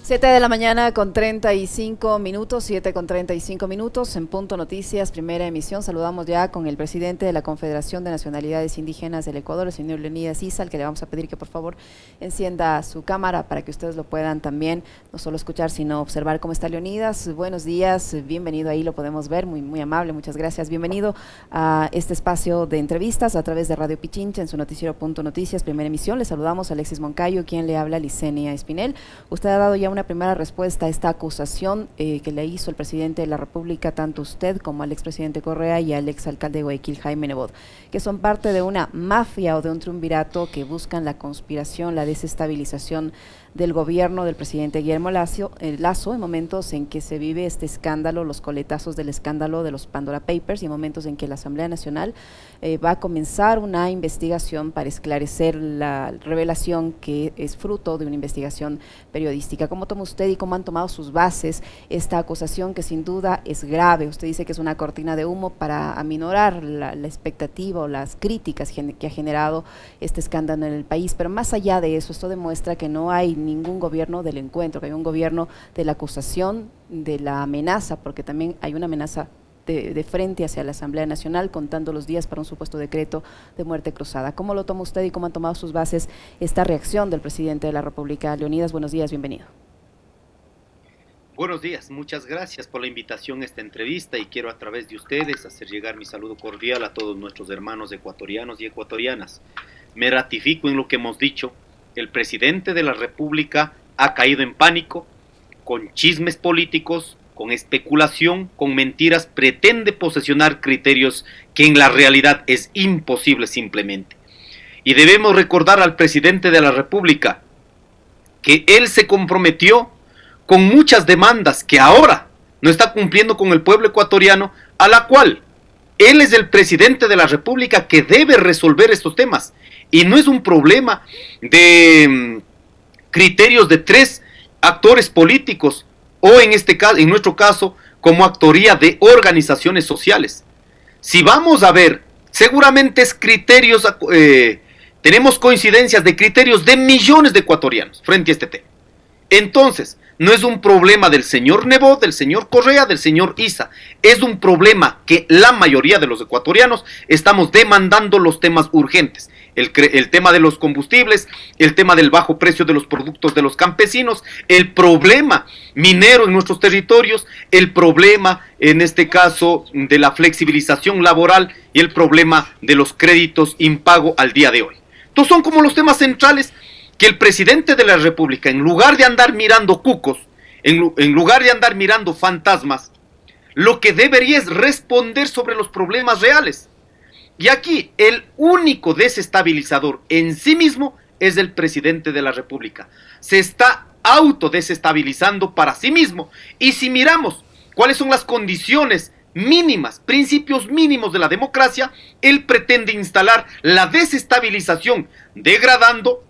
7 de la mañana con 35 minutos, 7 con 35 minutos, en Punto Noticias, primera emisión. Saludamos ya con el presidente de la Confederación de Nacionalidades Indígenas del Ecuador, el señor Leonidas Issa, al que le vamos a pedir que por favor encienda su cámara para que ustedes lo puedan también no solo escuchar, sino observar cómo está Leonidas. Buenos días, bienvenido, ahí lo podemos ver, muy amable, muchas gracias. Bienvenido a este espacio de entrevistas a través de Radio Pichincha en su noticiero Punto Noticias, primera emisión. Le saludamos a Alexis Moncayo, quien le habla, Licenia Espinel. Usted ha dado ya una primera respuesta a esta acusación que le hizo el presidente de la República, tanto usted como al expresidente Correa y al exalcalde de Guayaquil, Jaime Nebot, que son parte de una mafia o de un triunvirato que buscan la conspiración, la desestabilización del gobierno del presidente Guillermo Lasso, en momentos en que se vive este escándalo, los coletazos del escándalo de los Pandora Papers, y en momentos en que la Asamblea Nacional va a comenzar una investigación para esclarecer la revelación que es fruto de una investigación periodística. ¿Cómo toma usted y cómo han tomado sus bases esta acusación, que sin duda es grave? Usted dice que es una cortina de humo para aminorar la expectativa o las críticas que ha generado este escándalo en el país, pero más allá de eso, esto demuestra que no hay ningún gobierno del encuentro, que hay un gobierno de la acusación, de la amenaza, porque también hay una amenaza de frente hacia la Asamblea Nacional, contando los días para un supuesto decreto de muerte cruzada. ¿Cómo lo toma usted y cómo han tomado sus bases esta reacción del presidente de la República? Leonidas, buenos días, bienvenido. Buenos días, muchas gracias por la invitación a esta entrevista y quiero a través de ustedes hacer llegar mi saludo cordial a todos nuestros hermanos ecuatorianos y ecuatorianas. Me ratifico en lo que hemos dicho. El presidente de la República ha caído en pánico, con chismes políticos, con especulación, con mentiras, pretende posesionar criterios que en la realidad es imposible simplemente. Y debemos recordar al presidente de la República que él se comprometió con muchas demandas que ahora no está cumpliendo con el pueblo ecuatoriano, a la cual él es el presidente de la República que debe resolver estos temas. Y no es un problema de criterios de tres actores políticos o en este caso, en nuestro caso, como actoría de organizaciones sociales. Si vamos a ver, seguramente es criterios, tenemos coincidencias de criterios de millones de ecuatorianos frente a este tema. Entonces, no es un problema del señor Nebot, del señor Correa, del señor Issa. Es un problema que la mayoría de los ecuatorianos estamos demandando los temas urgentes. El tema de los combustibles, el tema del bajo precio de los productos de los campesinos, el problema minero en nuestros territorios, el problema, en este caso, de la flexibilización laboral y el problema de los créditos impago al día de hoy. Estos son como los temas centrales que el presidente de la República, en lugar de andar mirando cucos, en lugar de andar mirando fantasmas, lo que debería es responder sobre los problemas reales. Y aquí el único desestabilizador en sí mismo es el presidente de la República. Se está autodesestabilizando para sí mismo. Y si miramos cuáles son las condiciones mínimas, principios mínimos de la democracia, él pretende instalar la desestabilización, degradando,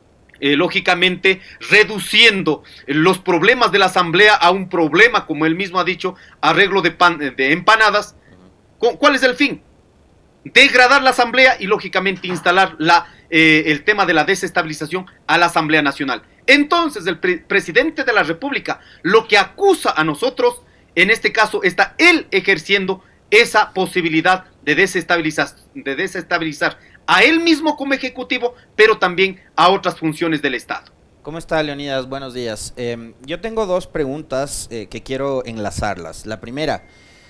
lógicamente reduciendo los problemas de la Asamblea a un problema, como él mismo ha dicho, arreglo de empanadas. ¿Cuál es el fin? Degradar la Asamblea y lógicamente instalar el tema de la desestabilización a la Asamblea Nacional. Entonces el presidente de la República lo que acusa a nosotros, en este caso está él ejerciendo esa posibilidad de desestabilizar a él mismo como ejecutivo, pero también a otras funciones del Estado. ¿Cómo está, Leonidas? Buenos días. Yo tengo dos preguntas que quiero enlazarlas. La primera,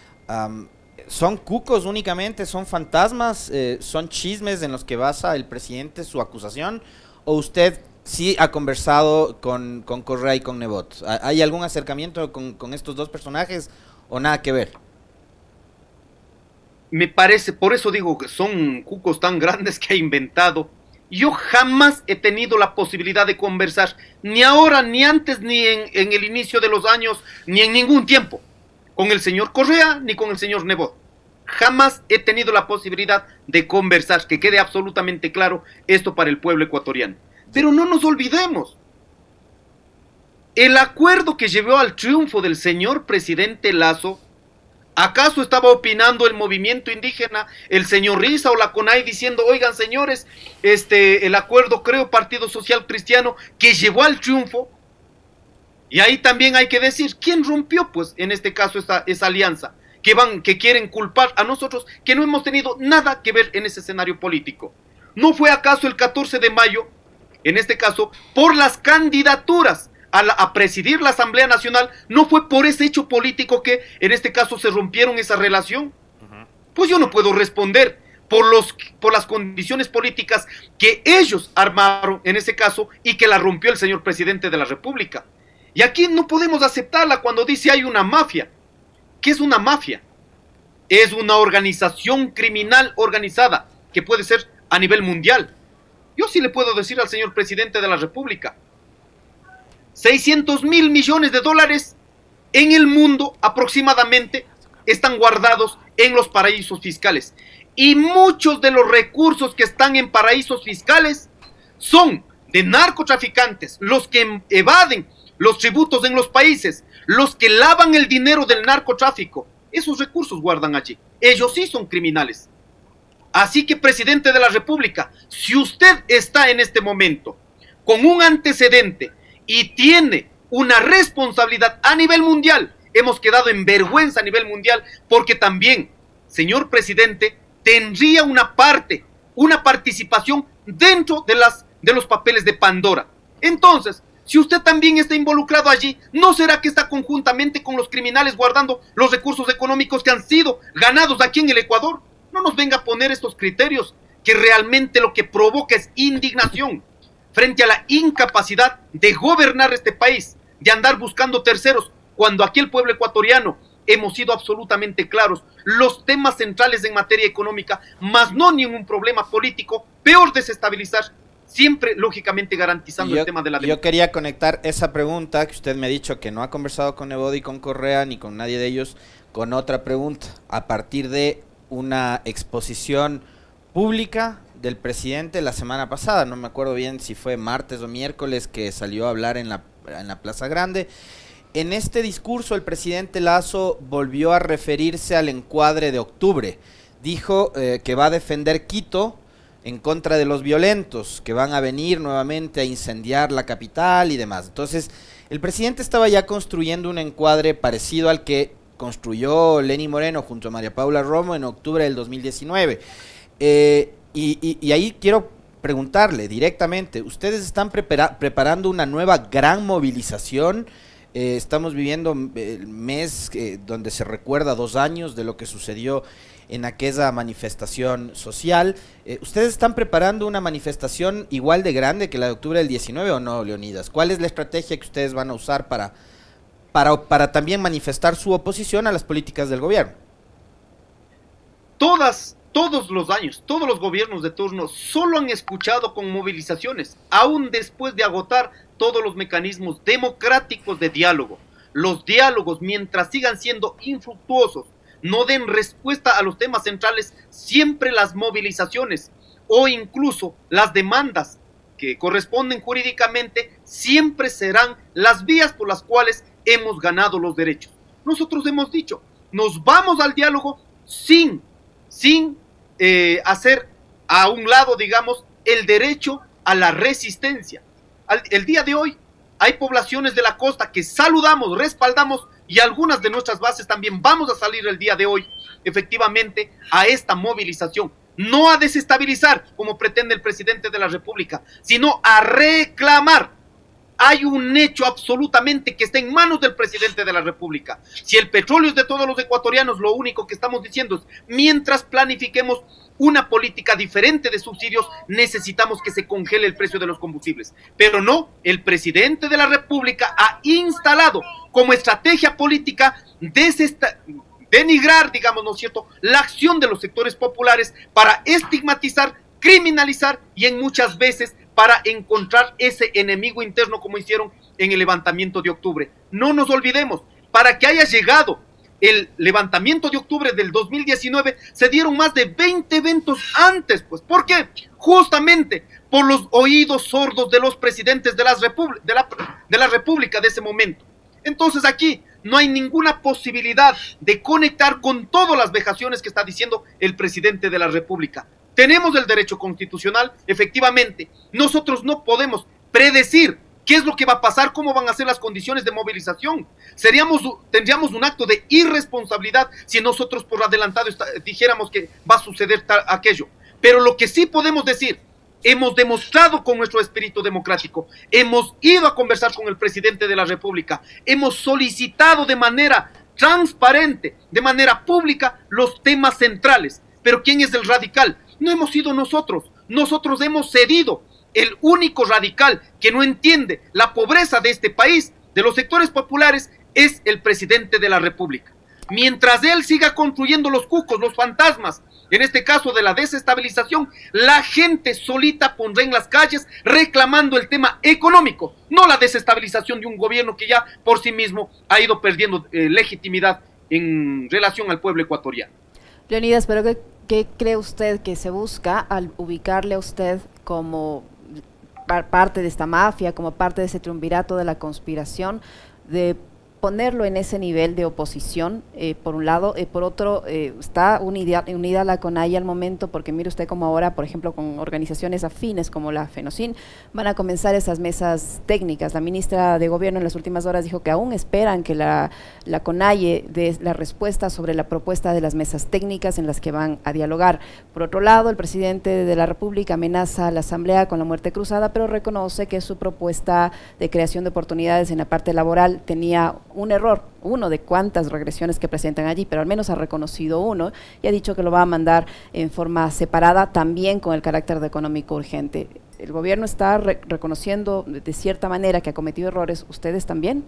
¿son cucos únicamente? ¿Son fantasmas? ¿Son chismes en los que basa el presidente su acusación? ¿O usted sí ha conversado con Correa y con Nebot? ¿Hay algún acercamiento con estos dos personajes o nada que ver? Me parece, por eso digo que son cucos tan grandes que ha inventado. Yo jamás he tenido la posibilidad de conversar, ni ahora, ni antes, ni en el inicio de los años, ni en ningún tiempo, con el señor Correa, ni con el señor Nebot. Jamás he tenido la posibilidad de conversar, que quede absolutamente claro esto para el pueblo ecuatoriano. Pero no nos olvidemos, el acuerdo que llevó al triunfo del señor presidente Lasso, ¿acaso estaba opinando el movimiento indígena, el señor Riza o la CONAI diciendo, oigan señores, el acuerdo, creo, Partido Social Cristiano, que llevó al triunfo? Y ahí también hay que decir, ¿quién rompió, pues, en este caso, esa alianza? Que quieren culpar a nosotros, que no hemos tenido nada que ver en ese escenario político. ¿No fue acaso el 14 de mayo, en este caso, por las candidaturas a presidir la Asamblea Nacional, no fue por ese hecho político que, en este caso, se rompieron esa relación? Pues yo no puedo responder por las condiciones políticas que ellos armaron, en ese caso, y que la rompió el señor presidente de la República. Y aquí no podemos aceptarla cuando dice hay una mafia. ¿Qué es una mafia? Es una organización criminal organizada que puede ser a nivel mundial. Yo sí le puedo decir al señor presidente de la República, 600.000 millones de dólares en el mundo aproximadamente están guardados en los paraísos fiscales. Y muchos de los recursos que están en paraísos fiscales son de narcotraficantes, los que evaden los tributos en los países, los que lavan el dinero del narcotráfico. Esos recursos guardan allí. Ellos sí son criminales. Así que, presidente de la República, si usted está en este momento con un antecedente y tiene una responsabilidad a nivel mundial, hemos quedado en vergüenza a nivel mundial, porque también, señor presidente, tendría una participación dentro de los papeles de Pandora. Entonces, si usted también está involucrado allí, ¿no será que está conjuntamente con los criminales guardando los recursos económicos que han sido ganados aquí en el Ecuador? No nos venga a poner estos criterios que realmente lo que provoca es indignación frente a la incapacidad de gobernar este país, de andar buscando terceros, cuando aquí el pueblo ecuatoriano hemos sido absolutamente claros. Los temas centrales en materia económica, más no ningún problema político, peor desestabilizar, siempre lógicamente garantizando el tema de la democracia. Yo quería conectar esa pregunta que usted me ha dicho que no ha conversado con Ebodi, con Correa, ni con nadie de ellos, con otra pregunta, a partir de una exposición pública del presidente la semana pasada, no me acuerdo bien si fue martes o miércoles, que salió a hablar en la Plaza Grande. En este discurso el presidente Lasso volvió a referirse al encuadre de octubre. Dijo que va a defender Quito en contra de los violentos, que van a venir nuevamente a incendiar la capital y demás. Entonces, el presidente estaba ya construyendo un encuadre parecido al que construyó Lenín Moreno junto a María Paula Romo en octubre del 2019. Y ahí quiero preguntarle directamente, ¿ustedes están preparando una nueva gran movilización? Estamos viviendo el mes donde se recuerda 2 años de lo que sucedió en aquella manifestación social. ¿Ustedes están preparando una manifestación igual de grande que la de octubre del 19 o no, Leonidas? ¿Cuál es la estrategia que ustedes van a usar para también manifestar su oposición a las políticas del gobierno? Todos los años, todos los gobiernos de turno solo han escuchado con movilizaciones, aún después de agotar todos los mecanismos democráticos de diálogo. Los diálogos, mientras sigan siendo infructuosos, no den respuesta a los temas centrales, siempre las movilizaciones o incluso las demandas que corresponden jurídicamente siempre serán las vías por las cuales hemos ganado los derechos. Nosotros hemos dicho, nos vamos al diálogo sin hacer a un lado, digamos, el derecho a la resistencia. El día de hoy hay poblaciones de la costa que saludamos, respaldamos, y algunas de nuestras bases también vamos a salir el día de hoy, efectivamente, a esta movilización. No a desestabilizar, como pretende el presidente de la República, sino a reclamar. Hay un hecho absolutamente que está en manos del presidente de la República. Si el petróleo es de todos los ecuatorianos, lo único que estamos diciendo es, mientras planifiquemos una política diferente de subsidios, necesitamos que se congele el precio de los combustibles. Pero no, el presidente de la República ha instalado como estrategia política denigrar, digamos, ¿no es cierto?, la acción de los sectores populares para estigmatizar, criminalizar y en muchas veces para encontrar ese enemigo interno como hicieron en el levantamiento de octubre. No nos olvidemos, para que haya llegado el levantamiento de octubre del 2019, se dieron más de 20 eventos antes, pues. ¿Por qué? Justamente por los oídos sordos de los presidentes de la República de ese momento. Entonces aquí no hay ninguna posibilidad de conectar con todas las vejaciones que está diciendo el presidente de la República. Tenemos el derecho constitucional, efectivamente. Nosotros no podemos predecir ¿Qué es lo que va a pasar? ¿Cómo van a ser las condiciones de movilización? Tendríamos un acto de irresponsabilidad si nosotros por adelantado dijéramos que va a suceder aquello. Pero lo que sí podemos decir, hemos demostrado con nuestro espíritu democrático, hemos ido a conversar con el presidente de la República, hemos solicitado de manera transparente, de manera pública, los temas centrales. Pero ¿quién es el radical? No hemos sido nosotros, nosotros hemos cedido. El único radical que no entiende la pobreza de este país, de los sectores populares, es el presidente de la República. Mientras él siga construyendo los cucos, los fantasmas, en este caso de la desestabilización, la gente solita pondrá en las calles reclamando el tema económico, no la desestabilización de un gobierno que ya por sí mismo ha ido perdiendo legitimidad en relación al pueblo ecuatoriano. Leonidas, pero ¿qué cree usted que se busca al ubicarle a usted como parte de esta mafia, como parte de ese triunvirato de la conspiración, de ponerlo en ese nivel de oposición, por un lado, por otro, está unida la CONAIE al momento, porque mire usted como ahora, por ejemplo, con organizaciones afines como la FENOCIN, van a comenzar esas mesas técnicas. La ministra de Gobierno en las últimas horas dijo que aún esperan que la CONAIE dé la respuesta sobre la propuesta de las mesas técnicas en las que van a dialogar. Por otro lado, el presidente de la República amenaza a la Asamblea con la muerte cruzada, pero reconoce que su propuesta de creación de oportunidades en la parte laboral tenía un error, uno de cuantas regresiones que presentan allí, pero al menos ha reconocido uno y ha dicho que lo va a mandar en forma separada, también con el carácter de económico urgente. ¿El gobierno está reconociendo de cierta manera que ha cometido errores? ¿Ustedes también?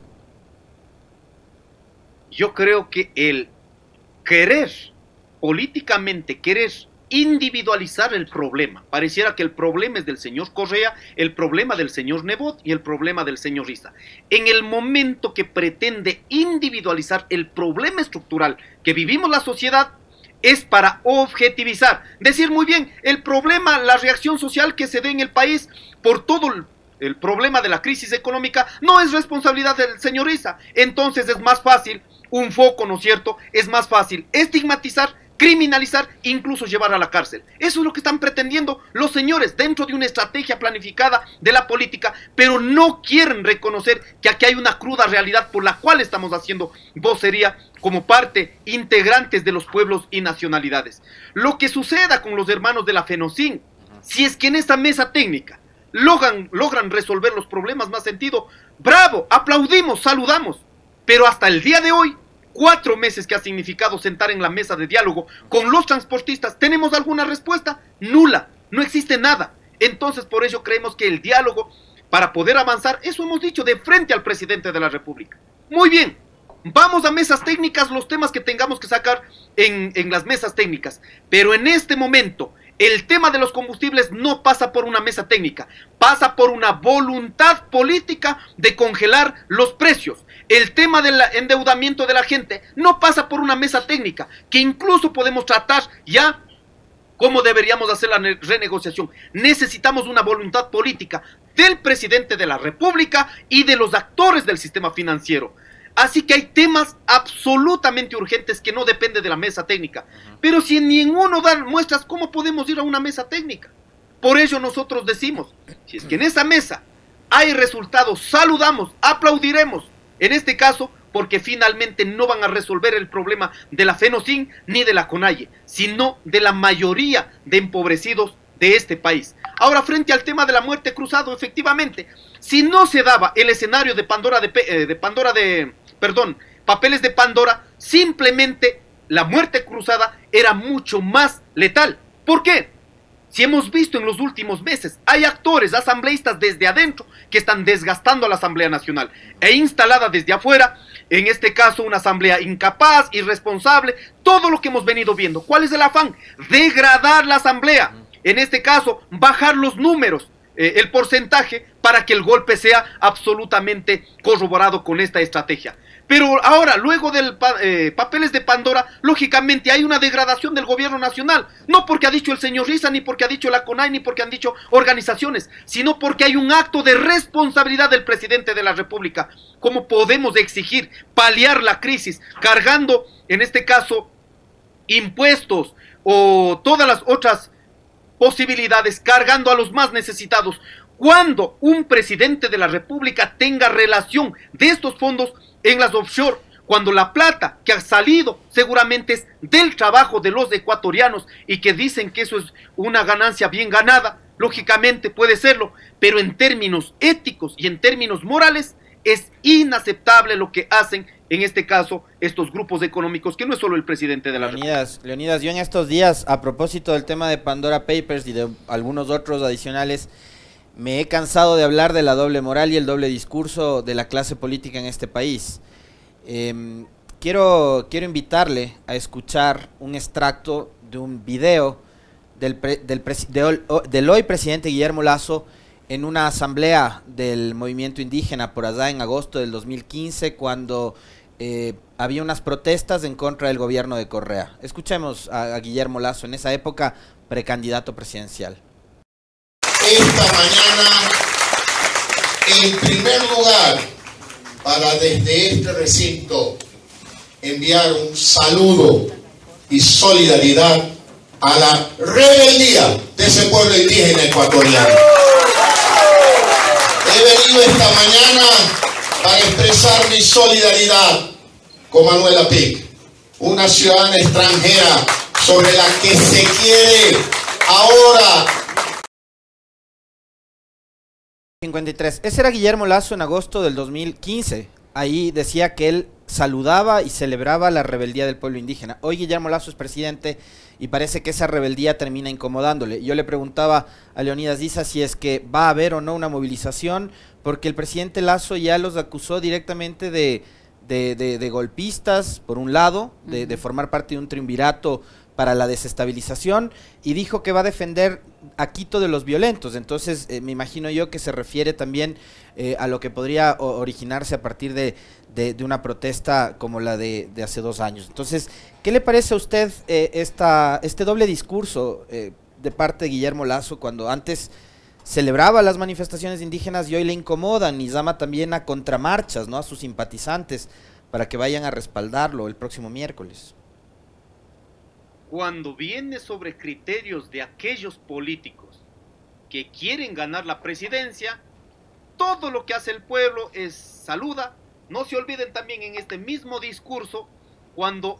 Yo creo que el querer, políticamente querer individualizar el problema, pareciera que el problema es del señor Correa, el problema del señor Nebot y el problema del señor Issa. En el momento que pretende individualizar el problema estructural que vivimos la sociedad, es para objetivizar, decir muy bien, el problema, la reacción social que se dé en el país por todo el problema de la crisis económica no es responsabilidad del señor Issa. Entonces es más fácil un foco, ¿no es cierto? Es más fácil estigmatizar, criminalizar, incluso llevar a la cárcel. Eso es lo que están pretendiendo los señores dentro de una estrategia planificada de la política, pero no quieren reconocer que aquí hay una cruda realidad por la cual estamos haciendo vocería como parte integrantes de los pueblos y nacionalidades. Lo que suceda con los hermanos de la FENOCIN, si es que en esta mesa técnica logran resolver los problemas más sentido, bravo, aplaudimos, saludamos, pero hasta el día de hoy, 4 meses que ha significado sentar en la mesa de diálogo con los transportistas, ¿tenemos alguna respuesta? Nula, no existe nada. Entonces por ello creemos que el diálogo, para poder avanzar, eso hemos dicho de frente al presidente de la República. Muy bien, vamos a mesas técnicas, los temas que tengamos que sacar en las mesas técnicas, pero en este momento el tema de los combustibles no pasa por una mesa técnica, pasa por una voluntad política de congelar los precios. El tema del endeudamiento de la gente no pasa por una mesa técnica, que incluso podemos tratar ya cómo deberíamos hacer la renegociación. Necesitamos una voluntad política del presidente de la República y de los actores del sistema financiero. Así que hay temas absolutamente urgentes que no dependen de la mesa técnica. Pero si en ninguno dan muestras, ¿cómo podemos ir a una mesa técnica? Por ello nosotros decimos, si es que en esa mesa hay resultados, saludamos, aplaudiremos. En este caso, porque finalmente no van a resolver el problema de la FENOCIN ni de la CONAIE, sino de la mayoría de empobrecidos de este país. Ahora, frente al tema de la muerte cruzada, efectivamente, si no se daba el escenario de Papeles de Pandora, simplemente la muerte cruzada era mucho más letal. ¿Por qué? Si hemos visto en los últimos meses, hay actores, asambleístas desde adentro que están desgastando a la Asamblea Nacional e instalada desde afuera, en este caso una asamblea incapaz, irresponsable, todo lo que hemos venido viendo. ¿Cuál es el afán? Degradar la asamblea, en este caso bajar los números, el porcentaje, para que el golpe sea absolutamente corroborado con esta estrategia. Pero ahora, luego del Papeles de Pandora, lógicamente hay una degradación del gobierno nacional. No porque ha dicho el señor Issa, ni porque ha dicho la CONAIE, ni porque han dicho organizaciones, sino porque hay un acto de responsabilidad del presidente de la República. ¿Cómo podemos exigir paliar la crisis cargando, en este caso, impuestos o todas las otras posibilidades, cargando a los más necesitados, Cuando un presidente de la República tenga relación de estos fondos en las offshore, cuando la plata que ha salido seguramente es del trabajo de los ecuatorianos y que dicen que eso es una ganancia bien ganada, lógicamente puede serlo, pero en términos éticos y en términos morales es inaceptable lo que hacen en este caso estos grupos económicos, que no es solo el presidente de la República. Leonidas, yo en estos días, a propósito del tema de Pandora Papers y de algunos otros adicionales, me he cansado de hablar de la doble moral y el doble discurso de la clase política en este país. Quiero invitarle a escuchar un extracto de un video del hoy presidente Guillermo Lasso en una asamblea del movimiento indígena por allá en agosto del 2015, cuando había unas protestas en contra del gobierno de Correa. Escuchemos a Guillermo Lasso, en esa época precandidato presidencial. Esta mañana, en primer lugar, para desde este recinto enviar un saludo y solidaridad a la rebeldía de ese pueblo indígena ecuatoriano. He venido esta mañana para expresar mi solidaridad con Manuela Pic, una ciudadana extranjera sobre la que se quiere ahora. 53. Ese era Guillermo Lasso en agosto del 2015. Ahí decía que él saludaba y celebraba la rebeldía del pueblo indígena. Hoy Guillermo Lasso es presidente y parece que esa rebeldía termina incomodándole. Yo le preguntaba a Leonidas Diza si es que va a haber o no una movilización, porque el presidente Lasso ya los acusó directamente de golpistas, por un lado, de formar parte de un triunvirato para la desestabilización, y dijo que va a defender a Quito de los violentos. Entonces me imagino yo que se refiere también a lo que podría originarse a partir de una protesta como la de hace 2 años. Entonces, ¿qué le parece a usted este doble discurso de parte de Guillermo Lasso, cuando antes celebraba las manifestaciones indígenas y hoy le incomodan y llama también a contramarchas, ¿no?, a sus simpatizantes para que vayan a respaldarlo el próximo miércoles? Cuando viene sobre criterios de aquellos políticos que quieren ganar la presidencia, todo lo que hace el pueblo es saluda. No se olviden también en este mismo discurso, cuando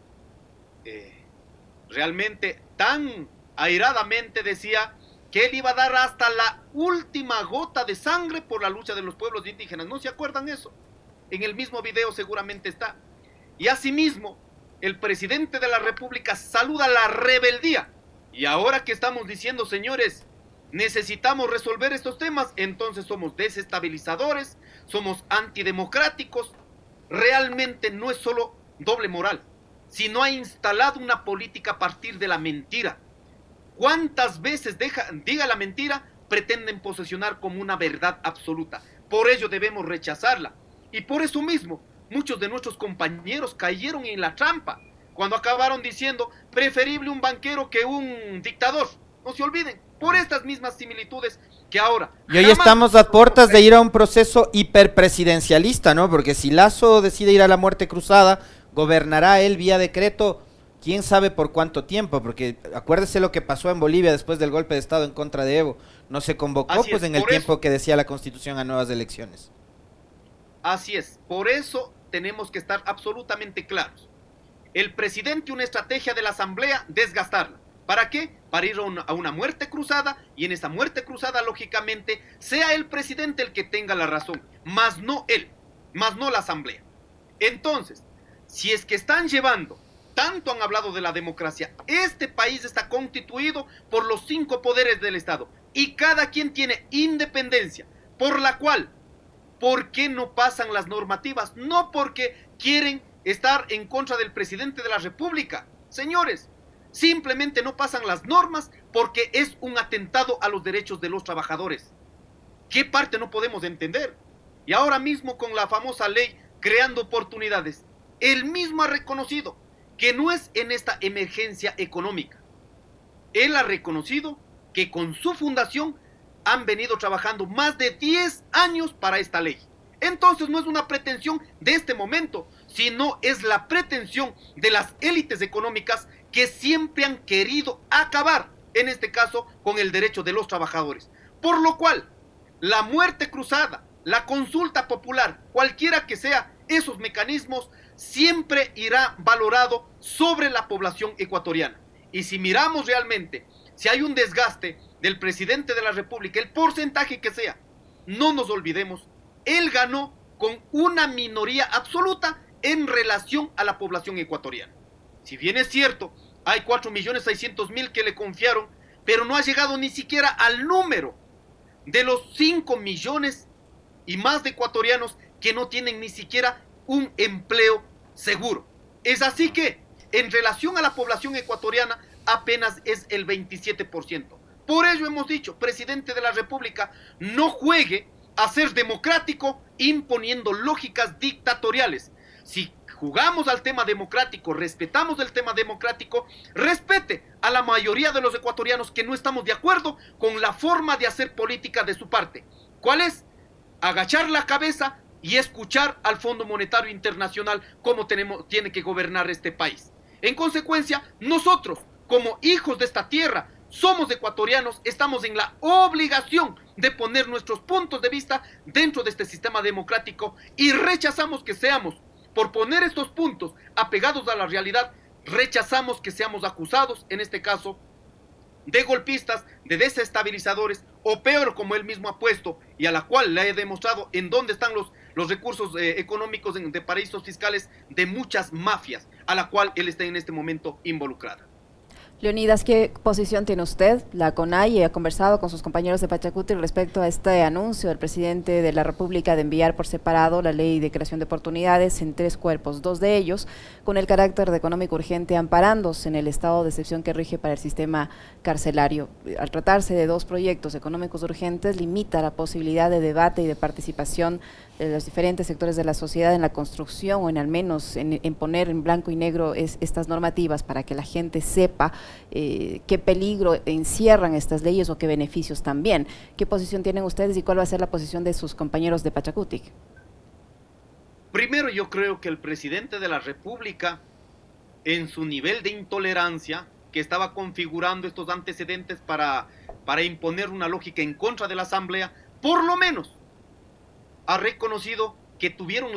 realmente tan airadamente decía que él iba a dar hasta la última gota de sangre por la lucha de los pueblos indígenas. ¿No se acuerdan eso? En el mismo video seguramente está. Y asimismo, el presidente de la República saluda la rebeldía. Y ahora que estamos diciendo, señores, necesitamos resolver estos temas, entonces somos desestabilizadores, somos antidemocráticos. Realmente no es solo doble moral, sino ha instalado una política a partir de la mentira. ¿Cuántas veces diga la mentira, pretenden posesionar como una verdad absoluta? Por ello debemos rechazarla. Y por eso mismo, muchos de nuestros compañeros cayeron en la trampa cuando acabaron diciendo preferible un banquero que un dictador. No se olviden, por estas mismas similitudes que ahora. Y hoy estamos a puertas de ir a un proceso hiperpresidencialista, ¿no? Porque si Lasso decide ir a la muerte cruzada, gobernará él vía decreto, quién sabe por cuánto tiempo, porque acuérdese lo que pasó en Bolivia después del golpe de Estado en contra de Evo. No se convocó pues en el tiempo que decía la Constitución a nuevas elecciones. Así es, por eso tenemos que estar absolutamente claros. El presidente, una estrategia de la asamblea, desgastarla. ¿Para qué? Para ir a una muerte cruzada, y en esa muerte cruzada, lógicamente, sea el presidente el que tenga la razón, más no él, más no la asamblea. Entonces, si es que están llevando, tanto han hablado de la democracia, este país está constituido por los 5 poderes del Estado, y cada quien tiene independencia, por la cual, ¿por qué no pasan las normativas? No porque quieren estar en contra del presidente de la República. Señores, simplemente no pasan las normas porque es un atentado a los derechos de los trabajadores. ¿Qué parte no podemos entender? Y ahora mismo con la famosa ley creando oportunidades, él mismo ha reconocido que no es en esta emergencia económica. Él ha reconocido que con su fundación han venido trabajando más de 10 años para esta ley. Entonces no es una pretensión de este momento, sino es la pretensión de las élites económicas que siempre han querido acabar, en este caso, con el derecho de los trabajadores. Por lo cual, la muerte cruzada, la consulta popular, cualquiera que sea esos mecanismos, siempre irá valorado sobre la población ecuatoriana. Y si miramos realmente, si hay un desgaste del presidente de la República, el porcentaje que sea, no nos olvidemos, él ganó con una minoría absoluta en relación a la población ecuatoriana. Si bien es cierto, hay 4.600.000 que le confiaron, pero no ha llegado ni siquiera al número de los 5 millones y más de ecuatorianos que no tienen ni siquiera un empleo seguro. Es así que, en relación a la población ecuatoriana, apenas es el 27%. Por ello hemos dicho, presidente de la República, no juegue a ser democrático imponiendo lógicas dictatoriales. Si jugamos al tema democrático, respetamos el tema democrático, respete a la mayoría de los ecuatorianos que no estamos de acuerdo con la forma de hacer política de su parte. ¿Cuál es? Agachar la cabeza y escuchar al Fondo Monetario Internacional cómo tiene que gobernar este país. En consecuencia, nosotros, como hijos de esta tierra, somos ecuatorianos, estamos en la obligación de poner nuestros puntos de vista dentro de este sistema democrático y rechazamos que seamos, por poner estos puntos apegados a la realidad, rechazamos que seamos acusados, en este caso, de golpistas, de desestabilizadores, o peor, como él mismo ha puesto, y a la cual le he demostrado en dónde están los recursos económicos de paraísos fiscales de muchas mafias, a la cual él está en este momento involucrado. Leonidas, ¿qué posición tiene usted? La CONAIE ha conversado con sus compañeros de Pachacuti respecto a este anuncio del presidente de la República de enviar por separado la ley de creación de oportunidades en 3 cuerpos, 2 de ellos con el carácter de económico urgente amparándose en el estado de excepción que rige para el sistema carcelario. Al tratarse de 2 proyectos económicos urgentes, limita la posibilidad de debate y de participación de los diferentes sectores de la sociedad en la construcción o en al menos en poner en blanco y negro estas normativas para que la gente sepa qué peligro encierran estas leyes o qué beneficios también. ¿Qué posición tienen ustedes y cuál va a ser la posición de sus compañeros de Pachacuti? Primero, yo creo que el presidente de la República, en su nivel de intolerancia, que estaba configurando estos antecedentes para imponer una lógica en contra de la Asamblea, por lo menos ha reconocido que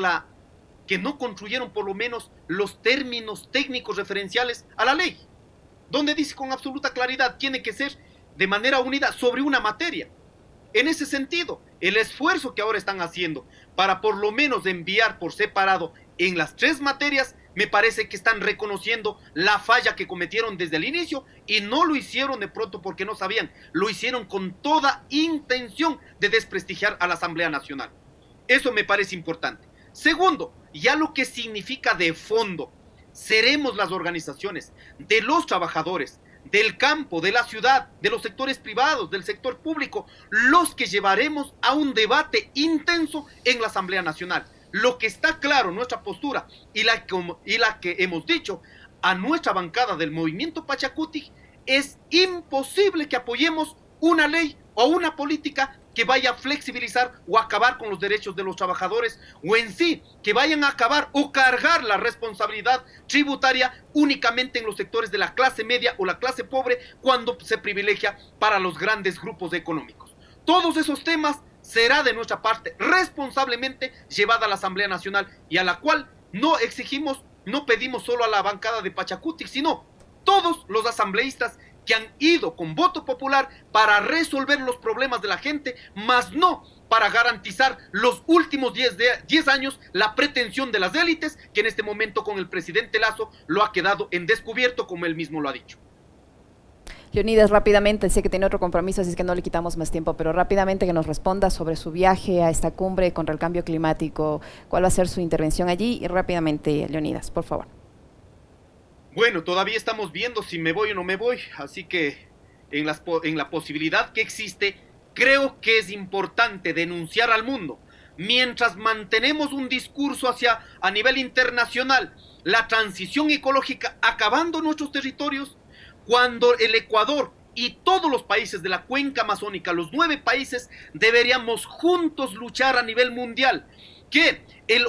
que no construyeron por lo menos los términos técnicos referenciales a la ley, donde dice con absoluta claridad tiene que ser de manera unida sobre una materia. En ese sentido, el esfuerzo que ahora están haciendo para por lo menos enviar por separado en las 3 materias, me parece que están reconociendo la falla que cometieron desde el inicio y no lo hicieron de pronto porque no sabían, lo hicieron con toda intención de desprestigiar a la Asamblea Nacional. Eso me parece importante. Segundo, ya lo que significa de fondo, seremos las organizaciones de los trabajadores, del campo, de la ciudad, de los sectores privados, del sector público, los que llevaremos a un debate intenso en la Asamblea Nacional. Lo que está claro, nuestra postura y la que hemos dicho a nuestra bancada del movimiento Pachacuti, es imposible que apoyemos una ley o una política que vaya a flexibilizar o acabar con los derechos de los trabajadores, o en sí, que vayan a acabar o cargar la responsabilidad tributaria únicamente en los sectores de la clase media o la clase pobre cuando se privilegia para los grandes grupos económicos. Todos esos temas será de nuestra parte responsablemente llevada a la Asamblea Nacional y a la cual no exigimos, no pedimos solo a la bancada de Pachacuti, sino todos los asambleístas que han ido con voto popular para resolver los problemas de la gente, más no para garantizar los últimos 10 años la pretensión de las élites, que en este momento con el presidente Lasso lo ha quedado en descubierto, como él mismo lo ha dicho. Leonidas, rápidamente, sé que tiene otro compromiso, así es que no le quitamos más tiempo, pero rápidamente que nos responda sobre su viaje a esta cumbre contra el cambio climático, cuál va a ser su intervención allí, y rápidamente, Leonidas, por favor. Bueno, todavía estamos viendo si me voy o no me voy, así que en la posibilidad que existe, creo que es importante denunciar al mundo, mientras mantenemos un discurso a nivel internacional, la transición ecológica acabando nuestros territorios, cuando el Ecuador y todos los países de la cuenca amazónica, los 9 países, deberíamos juntos luchar a nivel mundial, que el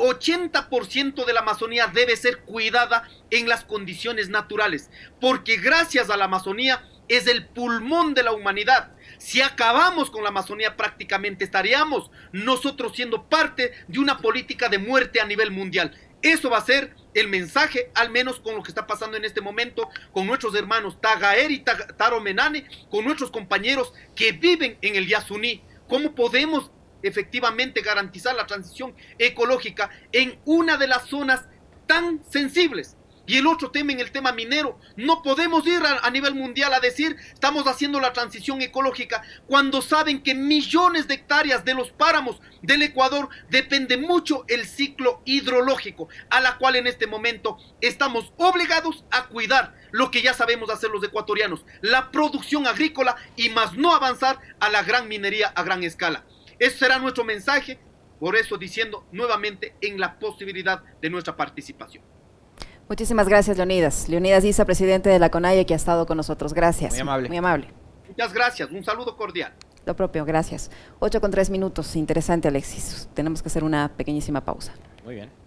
80% de la Amazonía debe ser cuidada en las condiciones naturales, porque gracias a la Amazonía es el pulmón de la humanidad. Si acabamos con la Amazonía, prácticamente estaríamos nosotros siendo parte de una política de muerte a nivel mundial. Eso va a ser el mensaje, al menos con lo que está pasando en este momento, con nuestros hermanos Tagaer y Taromenane, con nuestros compañeros que viven en el Yasuní. ¿Cómo podemos efectivamente garantizar la transición ecológica en una de las zonas tan sensibles? Y el otro tema, en el tema minero, no podemos ir a nivel mundial a decir estamos haciendo la transición ecológica cuando saben que millones de hectáreas de los páramos del Ecuador depende mucho el ciclo hidrológico, a la cual en este momento estamos obligados a cuidar lo que ya sabemos hacer los ecuatorianos, la producción agrícola, y más no avanzar a la gran minería a gran escala. Ese será nuestro mensaje, por eso diciendo nuevamente en la posibilidad de nuestra participación. Muchísimas gracias, Leonidas. Leonidas Issa, presidente de la CONAIE, que ha estado con nosotros. Gracias. Muy amable. Muy amable. Muchas gracias, un saludo cordial. Lo propio, gracias. 8:03. Interesante, Alexis. Tenemos que hacer una pequeñísima pausa. Muy bien.